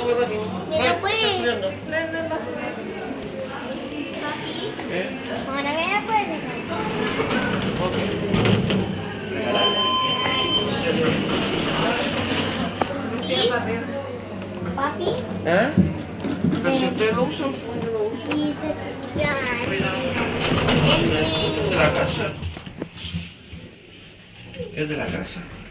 sube, papi. Mira, pues. Está subiendo. No va a subir. Ahora que no puedes. Ok. Regalar. Sí, para arriba. Papi. ¿Ah? Pero si ustedes lo usan, pues yo lo uso. Y ya. Es de la casa. Es de la casa.